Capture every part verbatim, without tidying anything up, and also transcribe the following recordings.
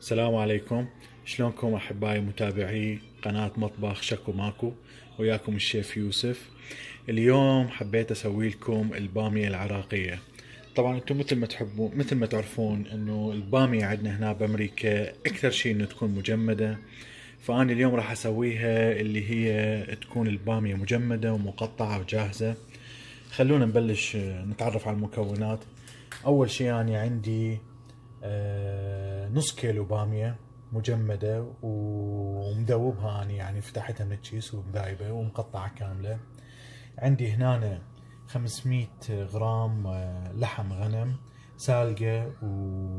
السلام عليكم. شلونكم احبائي متابعي قناة مطبخ شكو ماكو؟ وياكم الشيف يوسف. اليوم حبيت اسوي لكم البامية العراقية. طبعا انتم مثل ما تحبون مثل ما تعرفون انه البامية عندنا هنا بامريكا اكثر شيء انه تكون مجمدة، فانا اليوم راح اسويها اللي هي تكون البامية مجمدة ومقطعة وجاهزة. خلونا نبلش نتعرف على المكونات. اول شيء انا عندي آه، نص كيلو بامية مجمدة ومذوبها أنا، يعني فتحتها من الكيس ومذايبة ومقطعة كاملة. عندي هنا خمسمية غرام آه، لحم غنم سالقة و...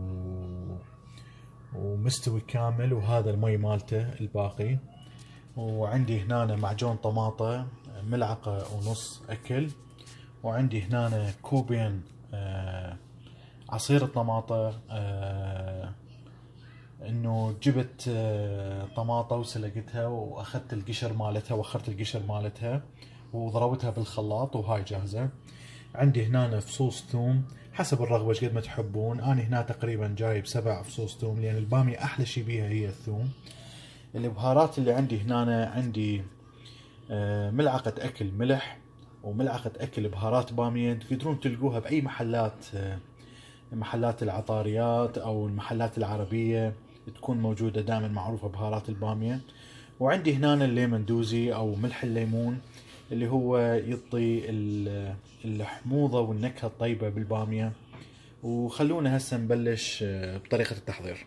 ومستوي كامل، وهذا المي مالته الباقي. وعندي هنا معجون طماطة ملعقة ونص أكل. وعندي هنا كوبين آه، عصير الطماطة. آه انه جبت آه طماطة وسلقتها واخذت القشر مالتها واخرت القشر مالتها وضربتها بالخلاط وهاي جاهزة. عندي هنا فصوص ثوم حسب الرغبة ايش قد ما تحبون. انا هنا تقريبا جايب سبع فصوص ثوم لان البامية احلى شي بيها هي الثوم. البهارات اللي عندي هنا عندي آه ملعقة اكل ملح وملعقة اكل بهارات بامية، تقدرون تلقوها باي محلات آه محلات العطاريات او المحلات العربية، تكون موجودة دائما معروفة بهارات البامية. وعندي هنا الليمون دوزي او ملح الليمون اللي هو يعطي الحموضة والنكهة الطيبة بالبامية. وخلونا هسه نبلش بطريقة التحضير.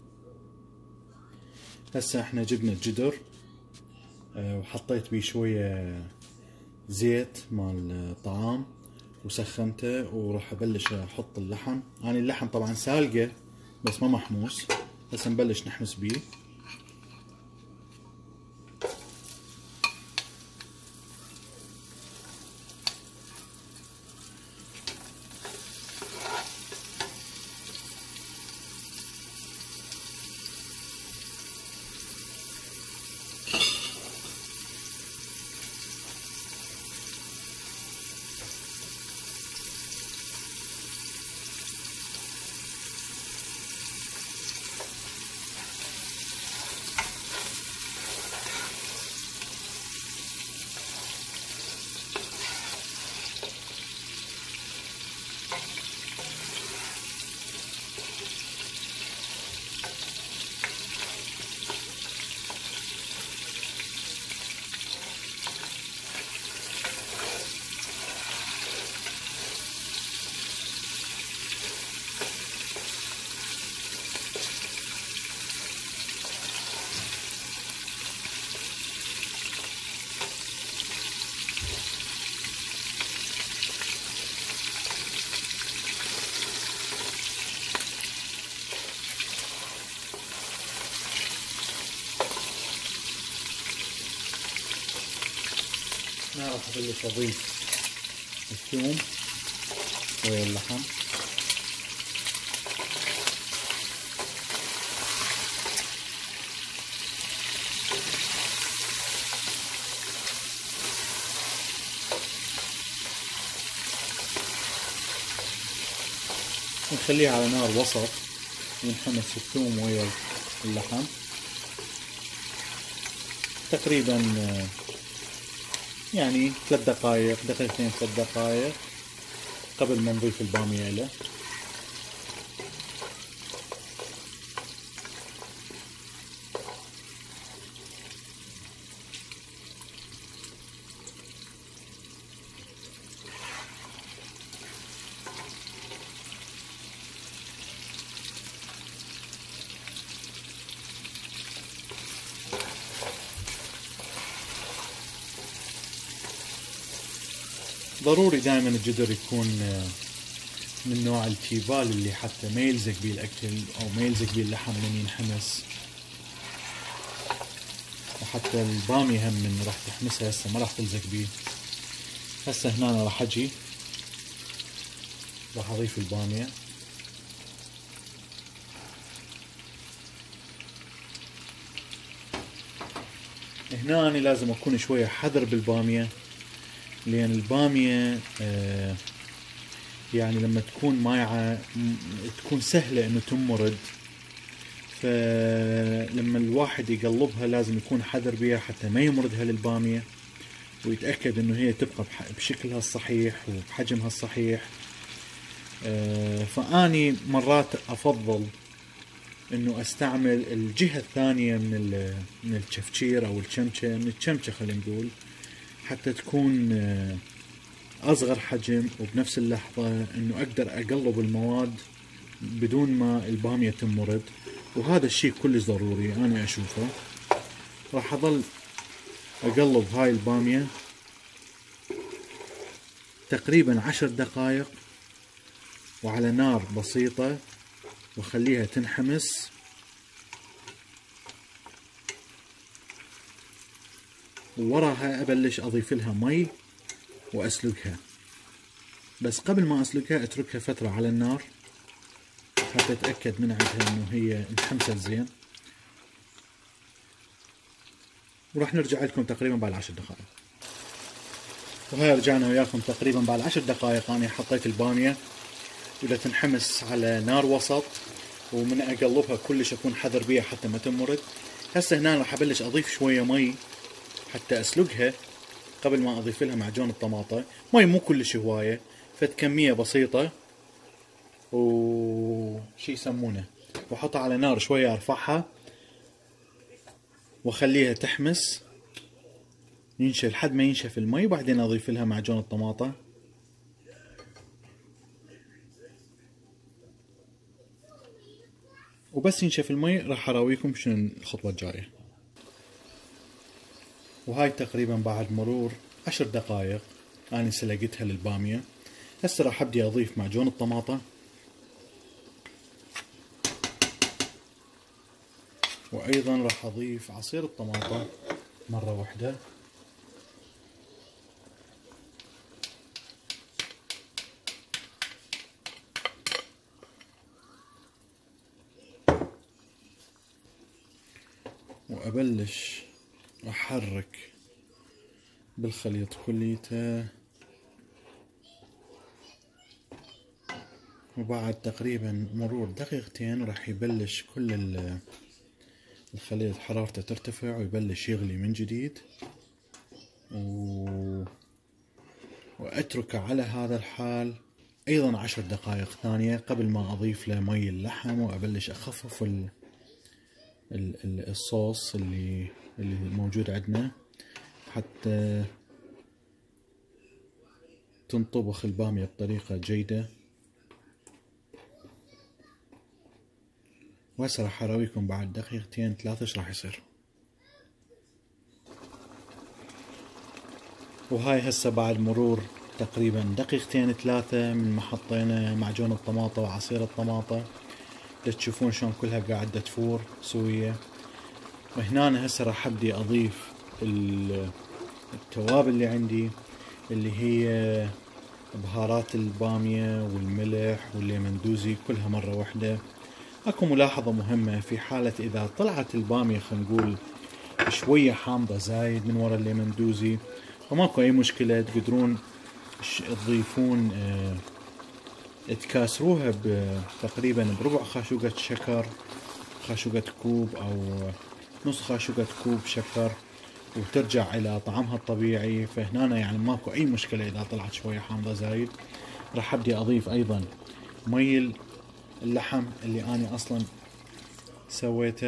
هسه احنا جبنا الجدر وحطيت بيه شوية زيت مال طعام وسخنته، وراح ابلش احط اللحم. انا اللحم طبعا سالقه بس ما محموس، هسه نبلش نحمس بيه. انا راح ابلش اضيف الثوم ويا اللحم. نخليه على نار وسط ونحمس الثوم ويا اللحم تقريبا يعني ثلاث دقائق دقيقتين ثلاث دقائق قبل ما نضيف البامية له. ضروري دائما الجدر يكون من نوع التيفال اللي حتى ما يلزق بيه الاكل او ما يلزق بيه اللحم من ينحمس، وحتى البامية هم من راح تحمسها هسه ما راح تلزق بيه. هسه هنا أنا راح اجي راح اضيف البامية. هنا أنا لازم اكون شوية حذر بالبامية، لان البامية آه يعني لما تكون مايعة تكون سهلة انه تمرد، فلما الواحد يقلبها لازم يكون حذر بيها حتى ما يمردها للبامية، ويتأكد انه هي تبقى بشكلها الصحيح وبحجمها الصحيح. فاني مرات افضل انه استعمل الجهة الثانية من من الشفشير او الشمشة، من الشمشة خلينا نقول، حتى تكون اصغر حجم، وبنفس اللحظة انه اقدر اقلب المواد بدون ما البامية تمرد. وهذا الشيء كلش ضروري انا اشوفه. راح اظل اقلب هاي البامية تقريبا عشر دقائق وعلى نار بسيطة، واخليها تنحمس. ووراها ابلش اضيف لها مي واسلقها، بس قبل ما اسلقها اتركها فترة على النار حتى اتأكد من عندها انه هي انحمست زين. وراح نرجع لكم تقريبا بعد عشر دقائق. وهي رجعنا وياكم تقريبا بعد عشر دقائق. انا حطيت البامية ولا تنحمس على نار وسط، ومن اقلبها كلش اكون حذر بيها حتى ما تمرد. هسه هنا راح ابلش اضيف شوية مي حتى اسلقها قبل ما اضيف لها معجون الطماطة. مي مو كلش هواية، فد كمية بسيطة وشي يسمونه، واحطها على نار شوية، ارفعها واخليها تحمس ينشف لحد ما ينشف المي، وبعدين اضيف لها معجون الطماطة. وبس ينشف المي راح اراويكم شنو الخطوة الجاية. وهاي تقريبا بعد مرور عشر دقائق انا سلقتها للبامية. هسه راح ابدي اضيف معجون الطماطة، وايضا راح اضيف عصير الطماطة مرة واحدة. وابلش احرك بالخليط كليته. وبعد تقريبا مرور دقيقتين راح يبلش كل الخليط حرارته ترتفع ويبلش يغلي من جديد. و... واتركه على هذا الحال ايضا عشر دقائق ثانية قبل ما اضيف له مي اللحم، وابلش اخفف ال... ال... الصوص اللي اللي موجود عندنا حتى تنطبخ البامية بطريقة جيدة. وهسه راح اراويكم بعد دقيقتين ثلاثة ايش راح يصير. وهاي هسه بعد مرور تقريبا دقيقتين ثلاثة من ما حطينا معجون الطماطة وعصير الطماطة، تشوفون شلون كلها قاعدة تفور سوية. وهنا هسه راح ابدي اضيف التوابل اللي عندي، اللي هي بهارات البامية والملح والليمندوزي كلها مرة واحدة. اكو ملاحظة مهمة، في حالة اذا طلعت البامية خلينا نقول شوية حامضة زايد من وراء الليمندوزي، فماكو اي مشكلة، تقدرون تضيفون اه تكاسروها تقريبا بربع خاشوقة شكر، خاشوقة كوب او نص خاشوقة كوب شكر، وترجع الى طعمها الطبيعي. فهنا يعني ماكو اي مشكلة اذا طلعت شوية حامضة زايد. راح ابدي اضيف ايضا مي اللحم اللي انا اصلا سويته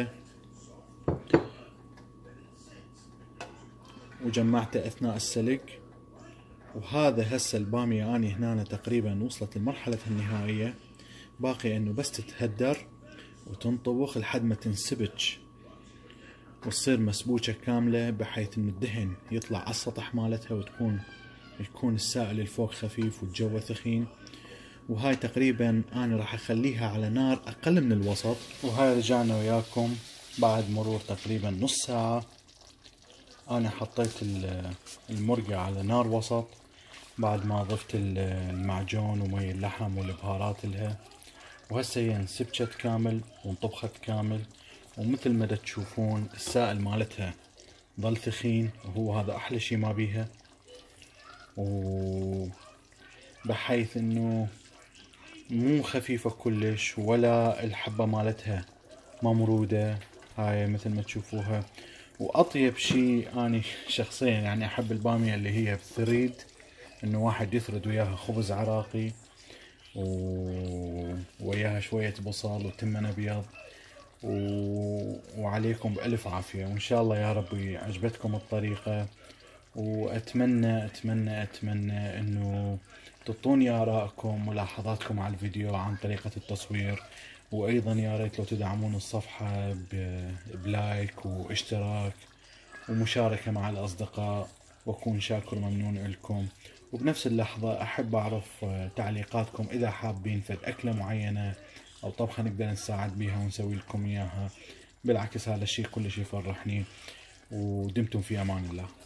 وجمعته اثناء السلق. وهذا هسه البامية اني هنا تقريبا وصلت لمرحلة النهائية، باقي انه بس تتهدر وتنطبخ لحد ما تنسبج وتصير مسبوكة كاملة، بحيث ان الدهن يطلع على السطح مالتها، وتكون يكون السائل الفوق خفيف والجو ثخين. وهاي تقريبا انا راح اخليها على نار اقل من الوسط. وهاي رجعنا وياكم بعد مرور تقريبا نص ساعة. انا حطيت المرقة على نار وسط بعد ما ضفت المعجون ومي اللحم والبهارات لها، وهسه هي انسبجت كامل وانطبخت كامل. ومثل ما تشوفون السائل مالتها ظل ثخين، وهو هذا احلى شي ما بيها، وبحيث انه مو خفيفة كلش ولا الحبة مالتها ممرودة، هاي مثل ما تشوفوها. واطيب شيء اني شخصيا يعني احب البامية اللي هي بالثريد، انه واحد يثرد وياها خبز عراقي و... وياها شوية بصل وتمن ابيض و... وعليكم بألف عافية. وإن شاء الله يا ربي عجبتكم الطريقة، وأتمنى أتمنى أتمنى أنه تعطوني آرائكم ملاحظاتكم على الفيديو عن طريقة التصوير. وأيضا يا ريت لو تدعمون الصفحة ب... بلايك واشتراك ومشاركة مع الأصدقاء، وأكون شاكر وممنون لكم. وبنفس اللحظة أحب أعرف تعليقاتكم إذا حابين فد أكلة معينة أو طبخة نقدر نساعد بيها ونسوي لكم إياها. بالعكس هذا الشيء كل شيء يفرحني. ودمتم في أمان الله.